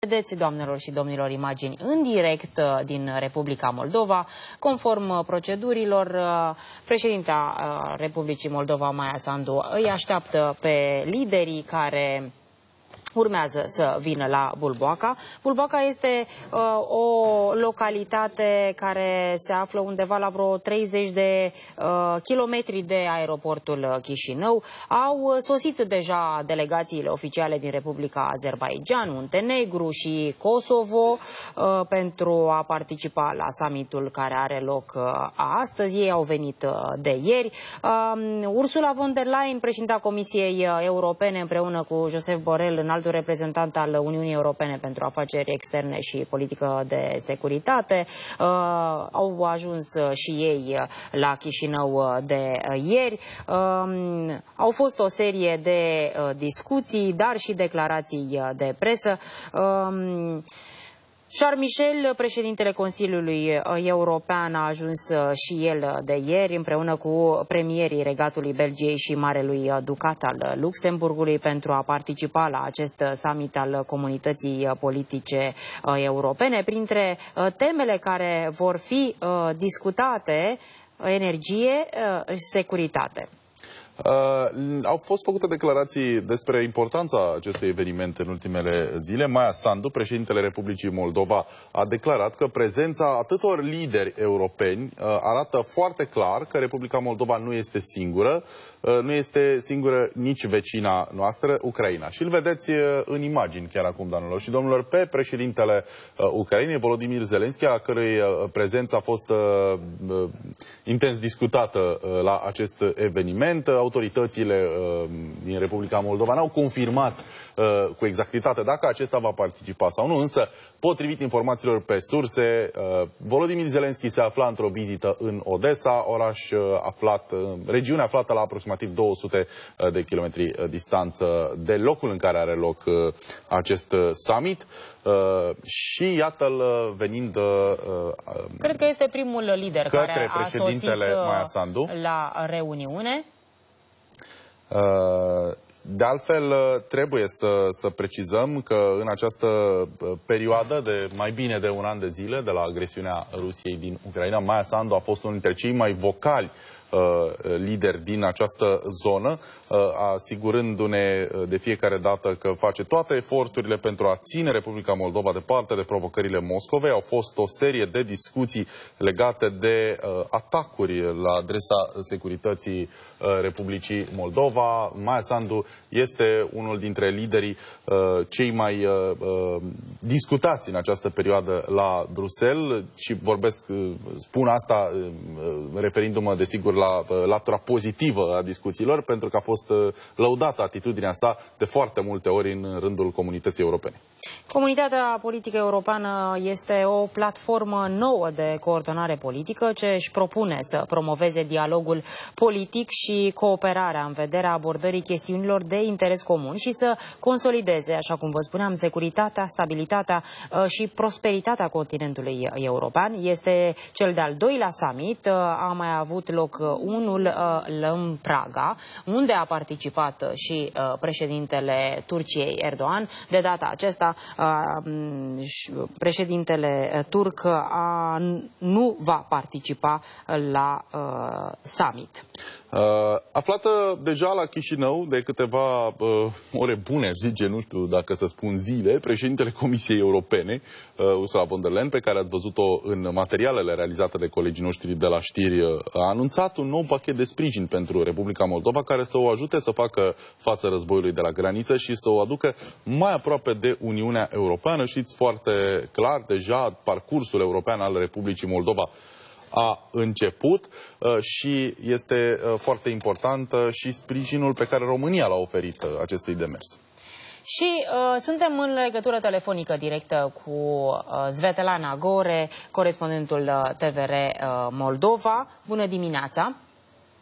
Vedeți, doamnelor și domnilor, imagini în direct din Republica Moldova. Conform procedurilor, președinta Republicii Moldova, Maia Sandu, îi așteaptă pe liderii care urmează să vină la Bulboaca. Bulboaca este o localitate care se află undeva la vreo 30 de kilometri de aeroportul Chișinău. Au sosit deja delegațiile oficiale din Republica Azerbaidjan, Muntenegru și Kosovo pentru a participa la summitul care are loc astăzi. Ei au venit de ieri. Ursula von der Leyen, președinta Comisiei Europene, împreună cu Josep Borrell, înaltul reprezentant al Uniunii Europene pentru Afaceri Externe și Politică de Securitate, au ajuns și ei la Chișinău de ieri. Au fost o serie de discuții, dar și declarații de presă. Charles Michel, președintele Consiliului European, a ajuns și el de ieri împreună cu premierii Regatului Belgiei și Marelui Ducat al Luxemburgului pentru a participa la acest summit al comunității politice europene. Printre temele care vor fi discutate, energie, securitate. Au fost făcute declarații despre importanța acestui eveniment în ultimele zile. Maia Sandu, președintele Republicii Moldova, a declarat că prezența atâtor lideri europeni arată foarte clar că Republica Moldova nu este singură, nu este singură nici vecina noastră, Ucraina. Și îl vedeți în imagini chiar acum, doamnelor și domnilor, pe președintele Ucrainei, Volodymyr Zelensky, a cărui prezență a fost intens discutată la acest eveniment. Autoritățile din Republica Moldova n-au confirmat cu exactitate dacă acesta va participa sau nu, însă, potrivit informațiilor pe surse, Volodymyr Zelensky se afla într-o vizită în Odessa, oraș aflat, regiune aflată la aproximativ 200 de kilometri distanță de locul în care are loc acest summit. Și iată-l venind cred că este primul lider care a sosit la reuniune. De altfel, trebuie să precizăm că în această perioadă de mai bine de un an de zile de la agresiunea Rusiei din Ucraina, Maia Sandu a fost unul dintre cei mai vocali lideri din această zonă, asigurându-ne de fiecare dată că face toate eforturile pentru a ține Republica Moldova departe de provocările Moscovei. Au fost o serie de discuții legate de atacuri la adresa securității Republicii Moldova. Maia Sandu este unul dintre liderii cei mai discutați în această perioadă la Bruxelles și spun asta referindu-mă desigur la latura pozitivă a discuțiilor, pentru că a fost lăudată atitudinea sa de foarte multe ori în rândul comunității europene. Comunitatea politică europeană este o platformă nouă de coordonare politică ce își propune să promoveze dialogul politic și cooperarea în vederea abordării chestiunilor de interes comun și să consolideze, așa cum vă spuneam, securitatea, stabilitatea și prosperitatea continentului european. Este cel de-al doilea summit, a mai avut loc unul în Praga, unde a participat și președintele Turciei, Erdogan. De data aceasta, președintele turc nu va participa la summit. Aflată deja la Chișinău de câteva ore bune, aș zice, nu știu dacă să spun zile, președintele Comisiei Europene, Ursula von der Leyen, pe care ați văzut-o în materialele realizate de colegii noștri de la știri, a anunțat un nou pachet de sprijin pentru Republica Moldova care să o ajute să facă față războiului de la graniță și să o aducă mai aproape de Uniunea Europeană. Știți foarte clar, deja parcursul european al Republicii Moldova a început și este foarte important și sprijinul pe care România l-a oferit acestui demers. Și suntem în legătură telefonică directă cu Svetlana Gore, corespondentul TVR Moldova. Bună dimineața!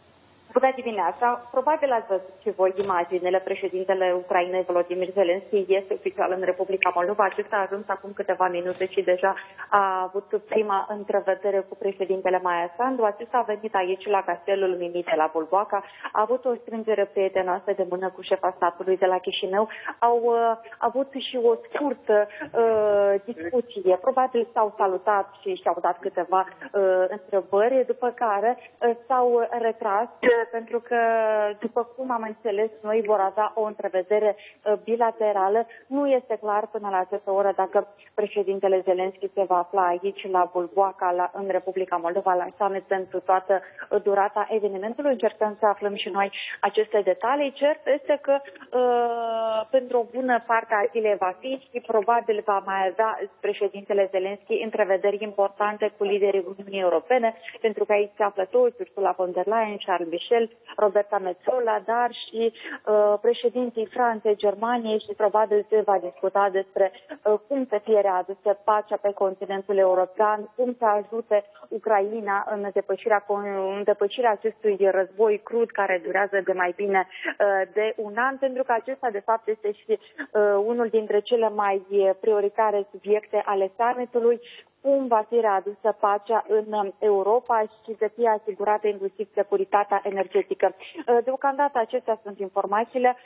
Bună dimineața! Probabil ați văzut și voi imaginele. Președintele Ucrainei, Volodymyr Zelensky, este oficial în Republica Moldova. Acesta a ajuns acum câteva minute și deja a avut prima întrevedere cu președintele Maia Sandu. Acesta a venit aici la castelul Mimi de la Bulboaca. A avut o strângere prietenoasă de mână cu șefa statului de la Chișinău. Au avut și o scurtă discuție. Probabil s-au salutat și și-au dat câteva întrebări, după care s-au retras pentru că, după cum am înțeles noi, vor avea o întrevedere bilaterală. Nu este clar până la această oră dacă președintele Zelensky se va afla aici la Bulboaca, în Republica Moldova, la summit pentru toată durata evenimentului. Încercăm să aflăm și noi aceste detalii. Cert este că pentru o bună parte a zilei va fi și probabil va mai avea președintele Zelensky întrevederi importante cu liderii Uniunii Europene, pentru că aici se află toți, Ursula von der Leyen, Charles Michel, Roberta Metsola, dar și președinții Franței, Germaniei și probabil se va discuta despre cum să fie readusă pacea pe continentul european, cum să ajute Ucraina în depășirea acestui război crud care durează de mai bine de un an, pentru că acesta de fapt este și unul dintre cele mai prioritare subiecte ale summitului. Cum va fi readusă pacea în Europa și să fie asigurată inclusiv securitatea energetică. Deocamdată acestea sunt informațiile.